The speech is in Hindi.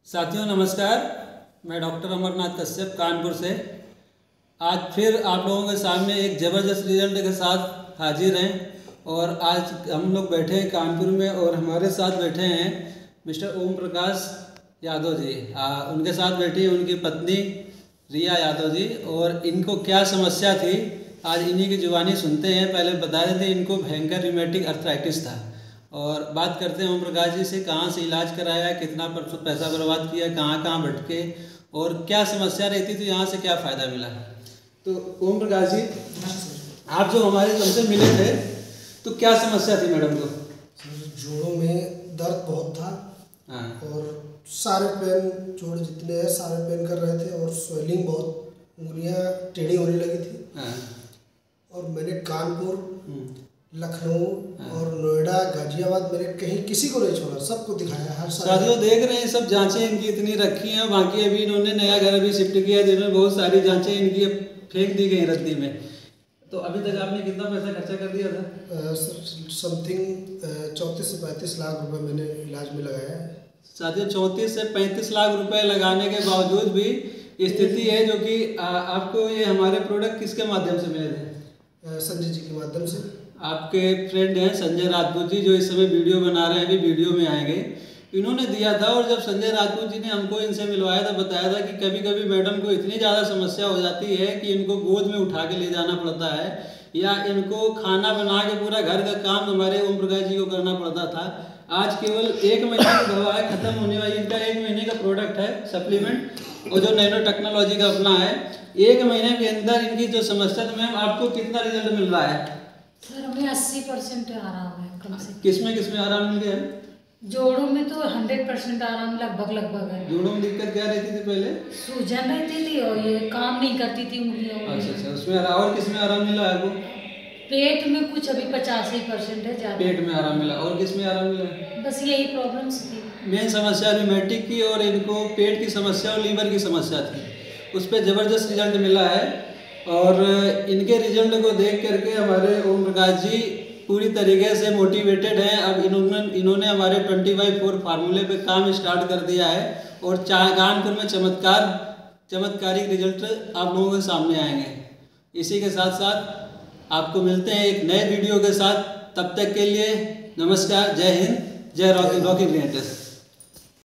साथियों नमस्कार, मैं डॉक्टर अमरनाथ कश्यप कानपुर से आज फिर आप लोगों के सामने एक ज़बरदस्त रिजल्ट के साथ हाजिर हैं। और आज हम लोग बैठे हैं कानपुर में और हमारे साथ बैठे हैं मिस्टर ओम प्रकाश यादव जी। उनके साथ बैठी है उनकी पत्नी रिया यादव जी। और इनको क्या समस्या थी आज इन्हीं की जुबानी सुनते हैं। पहले बता देते इनको भयंकर रिमेटिक अर्थराइटिस था। और बात करते हैं ओम प्रकाश जी से, कहाँ से इलाज कराया, कितना पैसा बर्बाद किया, कहाँ भटके और क्या समस्या रहती थी, यहाँ से क्या फ़ायदा मिला। तो ओम प्रकाश जी, आप जो हमारे हमसे मिले थे तो क्या समस्या थी मैडम को? जोड़ों में दर्द बहुत था। हाँ। और सारे पेन जोड़ जितने हैं सारे पेन कर रहे थे और स्वेलिंग बहुत, उंगलियां टेढ़ी होने लगी थी। हाँ। और मैंने कानपुर, लखनऊ और नोएडा, गाजियाबाद, मैंने कहीं किसी को नहीं छोड़ा, सबको दिखाया। हर साथियों देख रहे हैं सब जांचें इनकी इतनी रखी हैं। बाकी अभी इन्होंने नया घर अभी शिफ्ट किया है जिन्होंने बहुत सारी जांचें इनकी फेंक दी गई रद्दी में। तो अभी तक आपने कितना पैसा खर्चा कर दिया था? समथिंग 34 से 35 लाख रुपए मैंने इलाज में लगाया है। साथियों 34 से 35 लाख रुपए लगाने के बावजूद भी स्थिति है जो कि आपको ये हमारे प्रोडक्ट किसके माध्यम से मिले थे? संजय जी के माध्यम से। आपके फ्रेंड हैं संजय राजपूत जी जो इस समय वीडियो बना रहे हैं, अभी वीडियो में आएंगे, इन्होंने दिया था। और जब संजय राजपूत जी ने हमको इनसे मिलवाया था, बताया था कि कभी कभी मैडम को इतनी ज़्यादा समस्या हो जाती है कि इनको गोद में उठा के ले जाना पड़ता है या इनको खाना बना के पूरा घर का काम हमारे ओम प्रकाश जी को करना पड़ता था। आज केवल 1 महीने की दवा है, ख़त्म होने वाली। इनका 1 महीने का प्रोडक्ट है सप्लीमेंट और जो नैनो टेक्नोलॉजी का अपना है। 1 महीने के अंदर इनकी जो समस्या, तो मैम आपको कितना रिजल्ट मिल रहा है? सर हमें 80% आराम है कम से कम। किसमें आराम मिल गया? जोड़ों में तो 100% आराम लगभग है। जोड़ों में दिक्कत क्या रहती थी पहले? सूजन रहती थी और ये काम नहीं करती थी उंगलियां। अच्छा, उसमें और किसमें आराम मिला आपको? पेट में कुछ अभी 85% है ज़्यादा। पेट में आराम मिला और किसमें आराम मिला? बस यही प्रॉब्लम्स थी। मेन समस्या रिमेटिक की और इनको पेट की समस्या और लीवर की समस्या थी, उस पर ज़बरदस्त रिजल्ट मिला है। और इनके रिजल्ट को देख करके हमारे ओम प्रकाश जी पूरी तरीके से मोटिवेटेड हैं। अब इन्होंने हमारे 25/4 फार्मूले पे काम स्टार्ट कर दिया है और कानपुर में चमत्कारिक रिजल्ट आप लोगों के सामने आएंगे। इसी के साथ साथ आपको मिलते हैं एक नए वीडियो के साथ। तब तक के लिए नमस्कार, जय हिंद, जय रॉकिंग क्रिएटर्स।